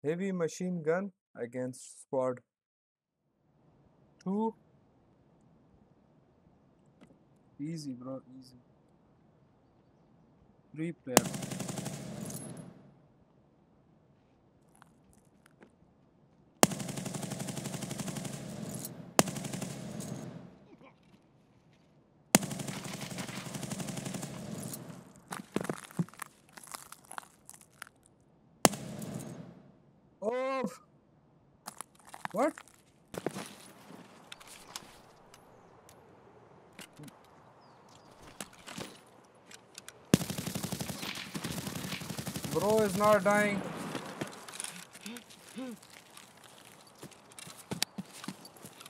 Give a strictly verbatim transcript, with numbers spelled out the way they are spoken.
Heavy machine gun against squad two. Easy, bro. Easy. Three player. Oh, what? Bro is not dying.